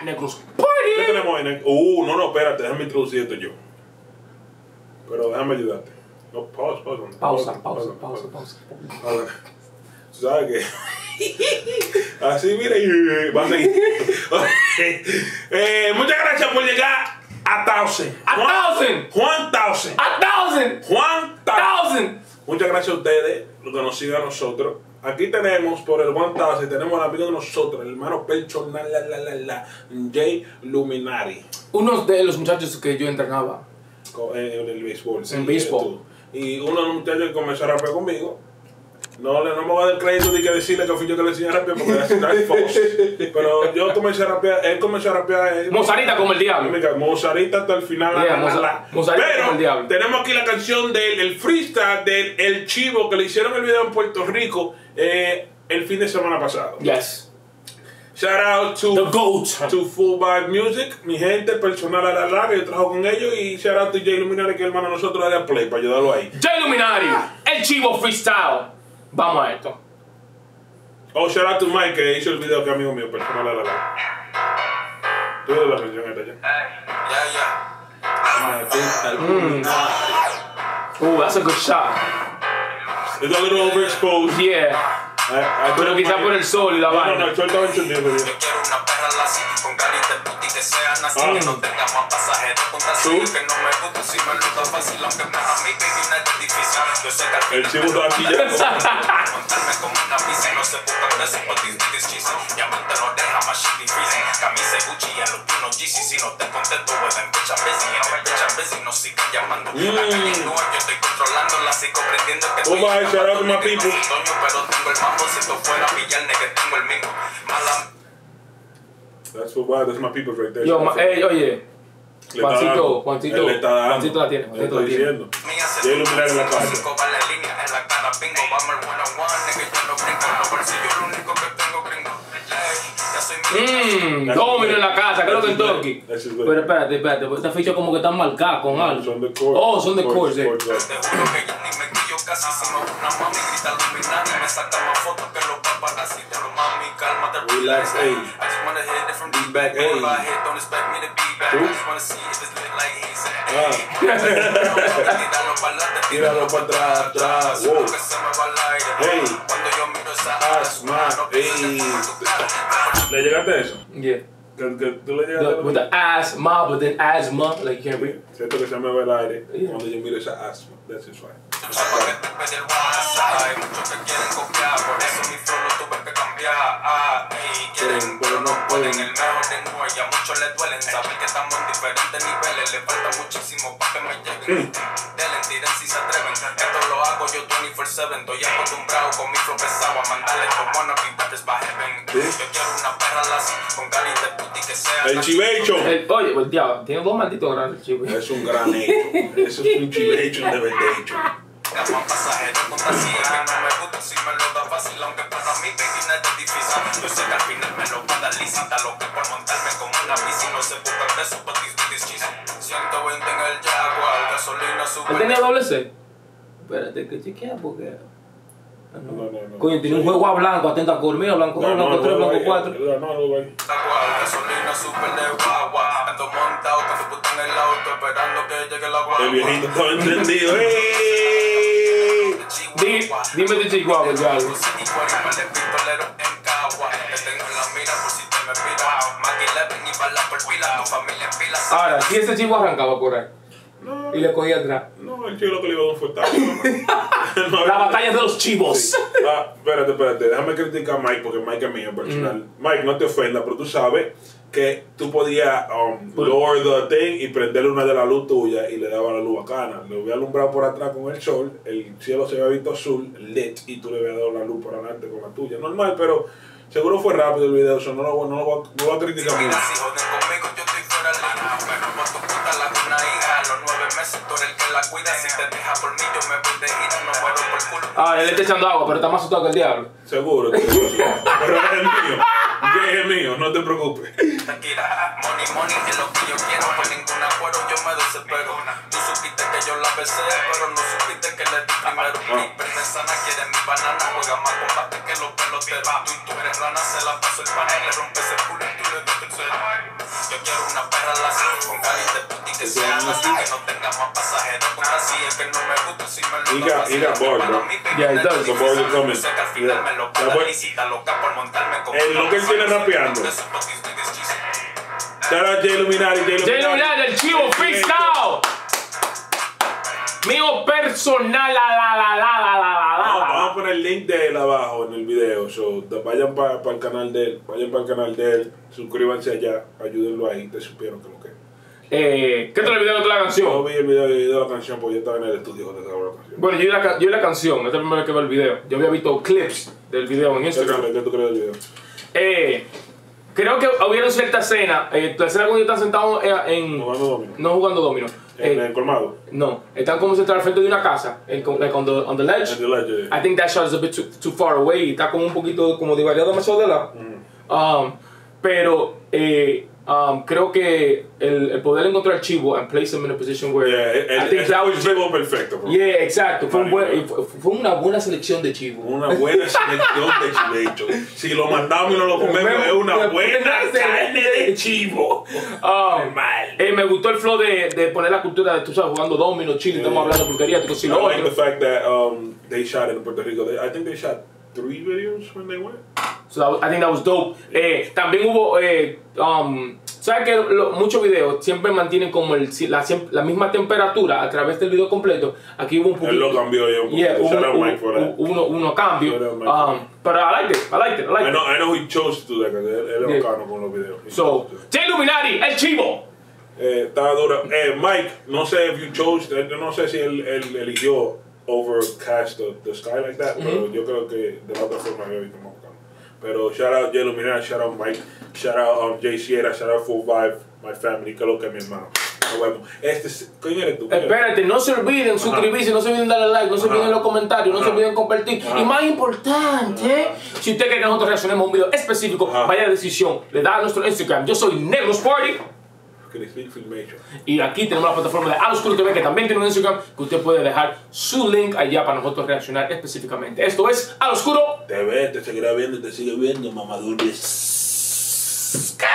Negros ¿Qué Party. tenemos ahí? No, espérate, déjame introducir esto yo. Pero déjame ayudarte. No, pausa. Pausa. Ahora, tú sabes que. Así, mira, y va a seguir. Muchas gracias por llegar a 1000. Juan 1000. Muchas gracias a ustedes, los que nos siguen a nosotros. Aquí tenemos por el 1000, tenemos al amigo de nosotros, el hermano personal, Jay Luminari. Uno de los muchachos que yo entrenaba. En el béisbol. En béisbol. Y uno de los muchachos que comenzó a rapear conmigo. No me voy a dar crédito de que decirle que fui yo que le enseñé a rapear porque es falso. Pero yo comencé a rapear, él comenzó a rapear. Mozarita como el diablo. Mozarita hasta el final. Mozarita Pero como el diablo. tenemos aquí la canción del freestyle del El Chivo que le hicieron el video en Puerto Rico el fin de semana pasado. Yes. Shout out to The GOAT. To Full Vibe Music, mi gente personal a la larga, yo trabajo con ellos. Y shout out to Jay Luminari, que es hermano de nosotros, dale a play para ayudarlo ahí. Jay Luminari, el Chivo Freestyle. Vamos a esto. Oh, shout out to Mike, que hizo el video, que es amigo mío personal a la larga. Tú ves la canción esta ya. That's a good shot. It's a little overexposed. Yeah. Pero quizás por el sol y la vaina. No, el sol estaba encendido. Yo quiero una perra así, con carita de puti que sea nazi, que no tenga más pasajeros con taxi, que no me gusta si me lo da fácil, aunque me a mí baby no es difícil. Yo sé que al El chivo está aquí ya. montarme como una bici, no se busca preso por this cheese. Diamante no deja más shit difícil. Camisa Gucci y a los pinos Yeezy, si no te contento, pueden pechar busy, en el pechar busy no sigan llamando. La calle no yo estoy controlando, la sigo prendiendo que Oh my, shout out to my people. Pero tengo el mambo, si esto fuera pillarme que tengo el mismo. That's for why, that's my people right there. Yo, oye. Juancito le está dando. Juancito la tiene. Le estoy diciendo. Jay Luminari en la calle. Domino en la casa, creo que en Turkey. That's just good. Pero espérate, esta ficha como que están marcadas con algo. Son de chords. Oh, son de chords, Te juro que ya ni me quillo casi. Si me una mami grita Luminari, me saca más fotos que los paparazzi. Te lo mami, cálmate, Relax, ey. I just wanna hit it from Be back, deep ey. back. Don't expect me to be back. I just wanna see if it's lit like he said. Tíralo para atrás. Wow. Hey. Cuando yo miro esa Asma. Ey. ¿Le llegaste a eso? Yeah. ¿Que tú le llegaste a With the asthma, but then asthma, like you can't breathe. Siento que se me va el aire Yeah. cuando yo miro esa asma. That's just right. Hay muchos que quieren copiar, por eso mi flow lo tuve que cambiar. Quieren, pero no pueden. El mejor de Nueva y a muchos les duelen. Saben que estamos en diferentes niveles. Les falta muchísimo para que me lleguen. Delen, tiren si se atreven. Esto lo hago yo 24/7. Estoy acostumbrado con mi flow pesado a mandarle estos wannabe rappers pa' heaven. Yo quiero una perra así, con carita de puti que sea. El chivecho. Oye, pues diablo, tiene dos malditos grandes, chico. Es un gran hecho. Eso es un chivecho de verdecho. Más pasajeros con taxia, no me gusta si me lo da fácil, aunque para mí baby no es difícil. Yo sé que al final me lo va a dar lícita, lo que por montarme como una bici no se busca preso por this cheese. 120 en el Jaguar, gasolina super. ¿Él tenía doble C? Espérate, que chequea porque... No. Coño, tiene un juego a blanco, atenta por mí, blanco 1, blanco 3, blanco 4. Jaguar, gasolina super de guagua, ando montado con su puta en el auto, esperando que llegue la guagua. El viejito estaba encendido. ¡Ey! Dime de Chihuahua, ya. Ahora, si ese chico arrancaba por ahí y le cogía atrás. No, el chico lo que le iba a dar un fuetazo. La batalla de los chivos. Sí. Espérate. Déjame criticar a Mike porque Mike es mío personal. Mike, no te ofendas, pero tú sabes que tú podías lower the thing y prenderle una de la luz tuya y le daba la luz bacana. Le hubiera alumbrado por atrás con el sol, el cielo se había visto azul, lit, y tú le habías dado la luz por adelante con la tuya. Normal, pero seguro fue rápido el video, eso no lo voy a criticar mucho. Ah, él está echando agua, pero está más asustado que el diablo. Seguro, pero es el mío. Jay es mío, no te preocupes. Tranquila, money, money es lo que yo quiero. Por ningún acuerdo yo me desespero. Tú supiste que yo la besé, pero no supiste que le di primero. Mi prende sana quiere mi banana. Juega más combate que los peloteros. Tú eres rana, se la paso el panel. Le rompes el culo y tú le das tercero. Yo quiero una perra lazo con cali de puti que sea así. Que no tenga más pasajeros con así. El que no me gusta si me lo da así. He got bored, bro. Yeah, it does. The board is coming. Sé que al final me lo paga visita loca por montarme con Lo que él tiene rapeando. Shout out Jay Illuminati, Jay Illuminati, el chivo freestyle. Mío personal, Vamos a poner el link de él abajo en el video. So, vayan para el canal de él, suscríbanse allá, ayúdenlo ahí, te supieron que lo que. ¿Qué tal el video de la Yo canción? vi el video de la canción porque yo estaba en el estudio cuando estaba la canción. Bueno, yo vi la canción, esta es la primera vez que veo el video. Yo había visto clips del video en Instagram. ¿Qué tú crees del video? Creo que hubieron cierta escena. La escena cuando están sentados Jugando domino. no jugando domino. En el colmado. No, están como sentados al frente de una casa, like on the ledge. En the ledge, yeah. I think that shot is a bit too far away. Está como un poquito como divariado demasiado de lado. Pero creo que el poder encontrar chivo and place him in a position where Yeah, I think that was chivo perfecto, bro. Yeah, exacto. Fue una buena selección de chivo. Una buena selección de chivo. Si lo mandamos y no lo comemos, es una buena carne de chivo. Me gustó el flow de poner la cultura de, tú sabes, jugando domino, chile, estamos hablando porquería, tú si I lo like the otro. fact that they shot in Puerto Rico. I think they shot 3 videos when they went. So I think that was dope. También hubo, ¿sabes que muchos videos siempre mantienen como la misma temperatura a través del video completo? Aquí hubo un poquito. Él lo cambió ya un poquito. Yeah, Shout out Mike for that. uno cambio. Shout out Mike for that. But I liked it. I know he chose to do that because él es bacano con los videos. So, Jay Illuminati, el chivo. Estaba dura. Mike, no sé if you chose, no sé si él eligió overcast the sky like that, pero yo creo que de la otra forma había visto más bacano. Pero shout out Jay Illuminati, shout out Mike, shout out Jay Sierra, shout out Full Vibe, my family, que lo que es mi hermano. Nos vemos. ¿Quién eres tú? Espérate, no se olviden suscribirse, no se olviden darle like, no se olviden los comentarios, no se olviden compartir. Y más importante, si usted quiere que nosotros reaccionemos a un video específico, vaya a decisión, le da a nuestro Instagram. Yo soy Negros Party. Y aquí tenemos la plataforma de Aloscuro TV, que también tiene un Instagram, que usted puede dejar su link allá para nosotros reaccionar específicamente. Esto es Aloscuro TV, te seguirá viendo y te sigue viendo, mamaduris.